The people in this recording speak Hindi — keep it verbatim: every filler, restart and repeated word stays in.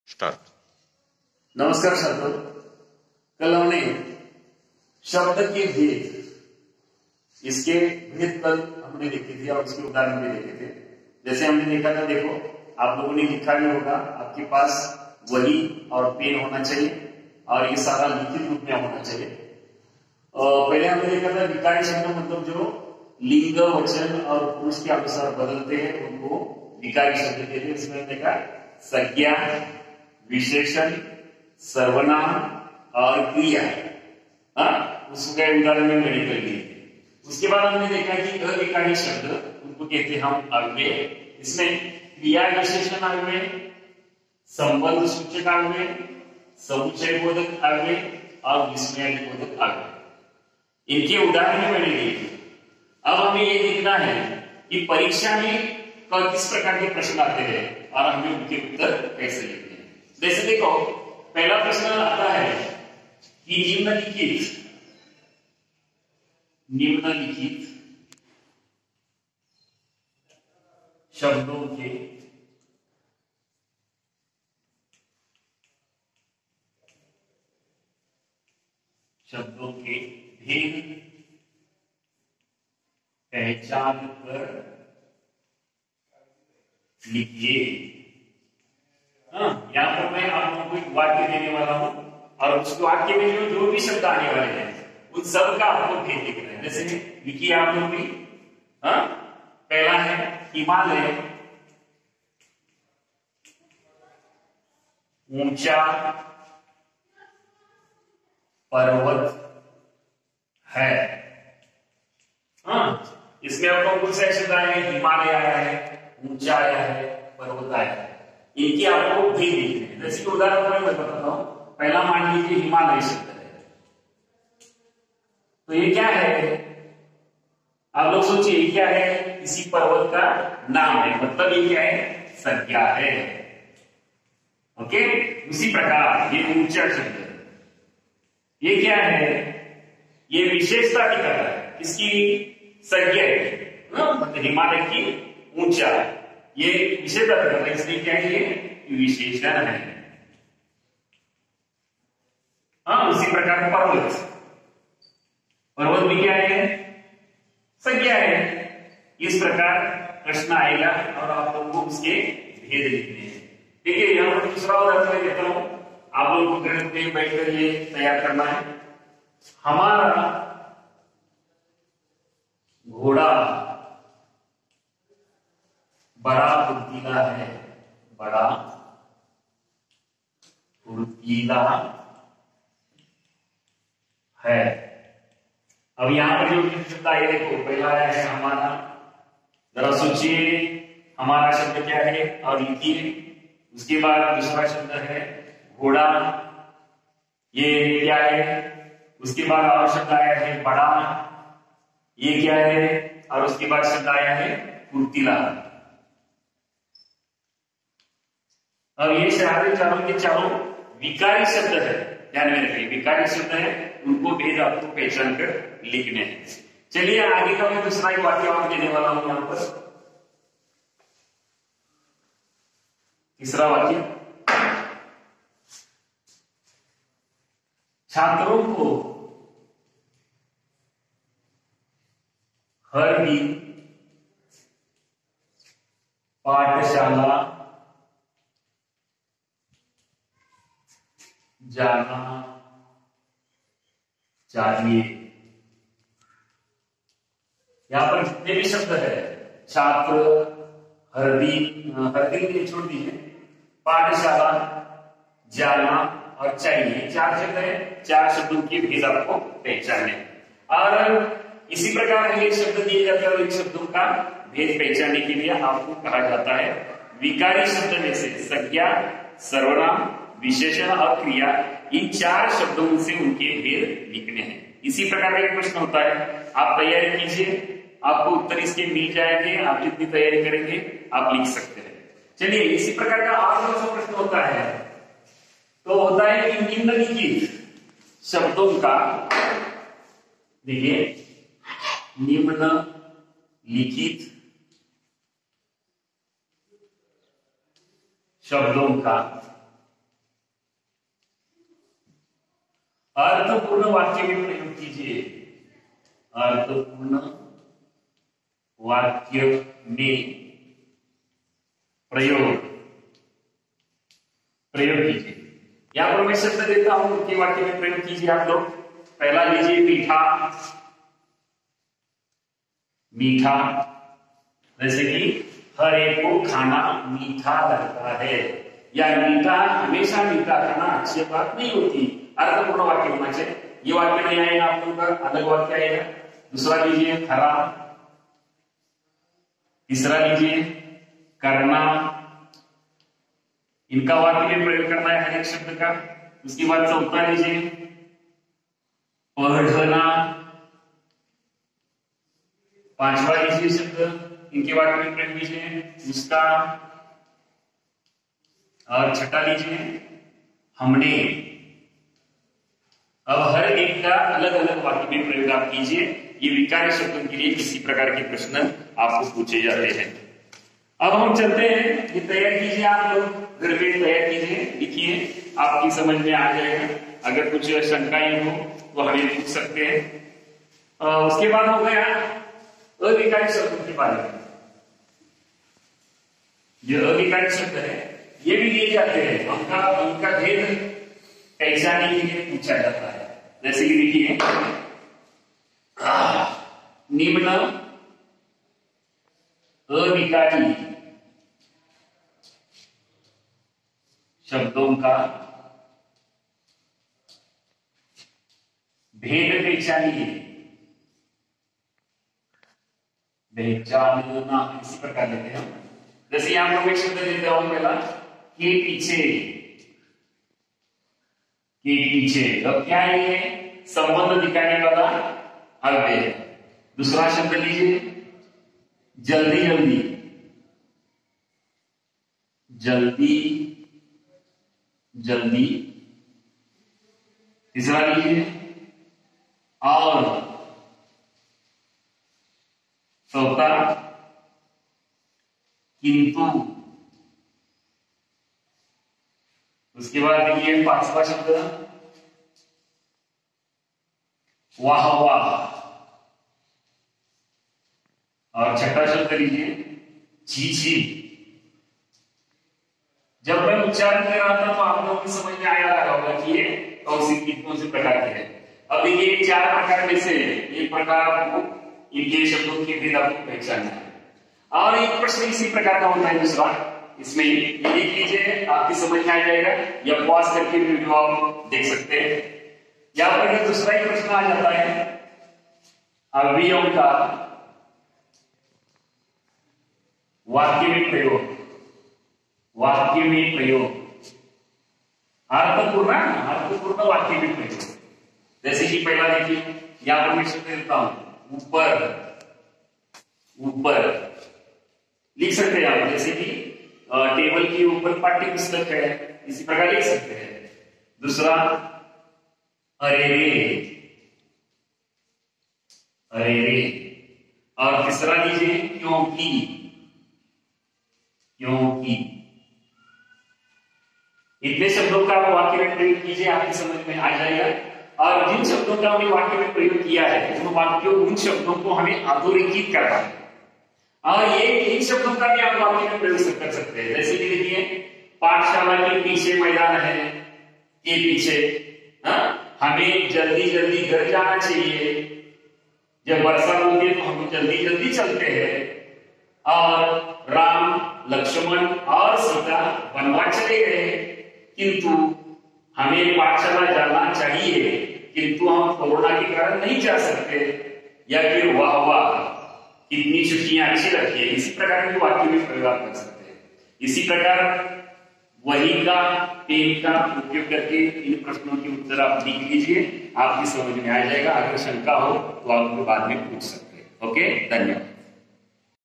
स्टार्ट। नमस्कार छात्रों, कल हमने शब्द के भेद इसके भेद कल हमने देखे थे और उसके उदाहरण भी देखे थे। जैसे हमने देखा था, देखो आप लोगों ने लिखा भी होगा, आपके पास वही और पेन होना चाहिए और ये सारा लिखित रूप में होना चाहिए। और पहले हमने देखा था विकारी शब्द मतलब जो लिंग वचन और पुरुष के अनुसार बदलते हैं उनको विकारी शब्द कहते हैं। इसमें देखा संज्ञा, विशेषण, सर्वनाम और क्रिया। हाँ, उसके उदाहरण में मैंने कर लिए। उसके बाद हमने देखा कि अविकारी शब्द उनको कहते हैं हम अव्यय। इसमें क्रिया विशेषण अव्यय, संबंध सूचक अव्यय, समुच्चय बोधक अव्यय और विस्मय बोधक अव्यय। इनके उदाहरण मैंने दिए। अब हमें ये देखना है कि परीक्षा में किस प्रकार के प्रश्न आते हैं और हमें उनके उत्तर कैसे लिखने हैं। जैसे देखो, पहला प्रश्न आता है कि निम्नलिखित निम्नलिखित शब्दों के शब्दों के भेद पहचान कर लिखिए। हाँ, यहां पर मैं आप लोगों को एक वाक्य देने वाला हूं और उस वाक्य में जो जो भी शब्द आने वाले हैं उन सब का आपको भेद लिखना है। जैसे लिखिए आप लोग भी। हाँ, पहला है हिमालय, ऊंचा पर्वत है। हाँ, इसमें आपको कुछ से शब्द आए हैं, हिमालय आया है, ऊंचा आया है, पर्वत आया है। इनकी आपको भेद लिखने हैं। जैसे कि उदाहरण मैं बताता हूं। पहला मान लीजिए हिमालय शब्द है, तो ये क्या है? आप लोग सोचिए ये क्या है? किसी पर्वत का नाम है, मतलब ये क्या है? संज्ञा है। ओके, उसी प्रकार ये ऊंचा शब्द है, ये क्या है? ये विशेषता दिखा रहा है, इसकी संज्ञा है। मतलब हिमालय की ऊंचा, ये विशेषता दिखा रहा है, इसलिए क्या है? ये विशेषण है। हाँ, उसी प्रकार पर्वत पर्वत भी क्या है? संज्ञा है। इस प्रकार प्रश्न आएगा और आप लोगों को उसके भेद लिखने हैं। ठीक है, यहां पर दूसरा उदाहरण मैं देता हूं, आप लोगों को घर पे बैठकर ये तैयार करना है। हमारा घोड़ा बड़ा फुर्तीला है, बड़ा फुर्तीला है। अब यहां पर जो शब्द आए देखो, पहला आया है हमारा। जरा सोचिए हमारा शब्द क्या है और लिखिए। उसके बाद दूसरा शब्द है घोड़ा, ये क्या है? उसके बाद और शब्द आया है बड़ा, ये क्या है? और उसके बाद शब्द आया है फुर्तीला। अब ये सारे चारों के चारों विकारी शब्द है, ध्यान में रखिए। विकारी शब्द है, उनको भेद आपको पहचान कर लिखने हैं। चलिए आगे का मैं दूसरा एक वाक्य और देने वाला हूं यहां पर। तीसरा वाक्य, छात्रों को हर दिन पाठशाला जाना चाहिए। यहां पर जितने भी शब्द है, छात्र, हर दिन, हर दिन ये छोड़ दीजिए, पाठशाला, जाना और चाहिए, चार शब्द है। चार शब्दों के भेद आपको पहचानने। और इसी प्रकार एक शब्द दिए जाते हैं और इन शब्दों का भेद पहचानने के लिए आपको कहा जाता है विकारी शब्द में से संज्ञा, सर्वनाम, विशेषण और क्रिया, इन चार शब्दों से उनके भेद लिखने हैं। इसी प्रकार का एक प्रश्न होता है, आप तैयारी कीजिए, आपको उत्तर इसके मिल जाएंगे। आप जितनी तैयारी करेंगे आप लिख सकते हैं। चलिए, इसी प्रकार का और कौन सा प्रश्न होता है? तो होता है कि निम्नलिखित शब्दों का, देखिए, निम्नलिखित शब्दों का अर्थपूर्ण वाक्य में प्रयोग कीजिए। अर्थपूर्ण वाक्य में प्रयोग प्रयोग कीजिए। यहां पर मैं शब्द देता हूं कि वाक्य में प्रयोग कीजिए आप लोग। पहला लीजिए मीठा। मीठा जैसे कि हर एक को खाना मीठा लगता है, या मीठा हमेशा मीठा खाना अच्छी बात नहीं होती। अर्थपूर्ण वाक्य होना चाहिए। ये वाक्य नहीं आएगा आप लोगों का, अलग वाक्य आएगा। दूसरा लीजिए हरा। तीसरा लीजिए करना। इनका वाक्य में प्रयोग करना है हर एक शब्द का। उसके बाद चौथा लीजिए पढ़ना। पांचवा लीजिए शब्द, इनके वाक्य में प्रयोग कीजिए उसका। और छठा लीजिए हमने। अब हर एक का अलग अलग वाक्य में प्रयोग आप कीजिए। ये विकारी शब्दों के लिए किसी प्रकार के प्रश्न आपको पूछे जाते हैं। अब हम चलते हैं, ये तैयार कीजिए आप लोग, घर पे तैयार कीजिए, लिखिए, आपकी समझ में आ जाएगा। अगर कुछ शंकाएं हो तो हमें पूछ सकते हैं। आ, उसके बाद हो गया अविकारी शब्दों के बारे में। जो अविकारी शब्द है ये भी दिए जाते हैं, उनका उनका भेद पहचानने के लिए पूछा जाता है। जैसे कि देखिए निम्न अविकारी शब्दों का भेद पहचानिए। पहचानना इसी प्रकार लेते हैं। जैसे यहां पर एक शब्द देता हूं पहला के पीछे। के पीछे अब क्या है ये संबंध दिखाने वाला अव्यय है। दूसरा शब्द लीजिए जल्दी जल्दी। जल्दी जल्दी। तीसरा लीजिए और। चौथा किंतु। उसके बाद देखिए पांचवा शब्द वाह वाह। और छठा शब्द लीजिए छी छी। जब मैं उच्चारण कर रहा था तो आप लोगों की समझ में आया रहा होगा कि ये कौन सी कौन से प्रकार के हैं। अब देखिए चार प्रकार में से एक प्रकार आपको इनके शब्दों के भेद आपको पहचानना है। और एक प्रश्न इसी प्रकार का होता है दूसरा, इसमें ये लिख लीजिए, आपकी समझ में आ जाएगा, या पॉज करके वीडियो आप देख सकते हैं। यहां पर दूसरा ही प्रश्न आ जाता है अवयवों का वाक्य में प्रयोग। वाक्य में प्रयोग अर्थपूर्ण अर्थपूर्ण वाक्य में प्रयोग। जैसे कि पहला देखिए यहां पर मैं शब्द देता हूं ऊपर। ऊपर लिख सकते हैं आप, जैसे कि टेबल के ऊपर पाठ्य पुस्तक है, इसी प्रकार लिख सकते हैं। दूसरा अरे रे। अरे रे। और तीसरा लीजिए क्योंकि। क्योंकि। इतने शब्दों का वाक्य में प्रयोग कीजिए, आपकी समझ में आ जाएगा। और जिन शब्दों का हमने वाक्य में प्रयोग किया है उन वाक्यों उन शब्दों को हमें अधोरेखित करना है। और ये इन शब्दों का भी आप वाक्य में प्रयोग कर सकते हैं। जैसे कि देखिए पाठशाला के पीछे मैदान है, के पीछे हा? हमें जल्दी जल्दी घर जाना चाहिए। जब वर्षा होती है तो हम जल्दी जल्दी चलते हैं। और राम लक्ष्मण और सीता वनवास चले गए, किंतु हमें पाठशाला जाना चाहिए, किंतु हम कोरोना के कारण नहीं जा सकते। या फिर वाह वाह कितनी छुट्टियां अच्छी लगती है। इसी प्रकार के वाक्य में प्रयोग कर सकते हैं। इसी प्रकार वही का पेन का उपयोग करके इन प्रश्नों के उत्तर आप लिख लीजिए, आपकी समझ में आ जाएगा। अगर शंका हो तो आप बाद में पूछ सकते हैं। ओके, धन्यवाद।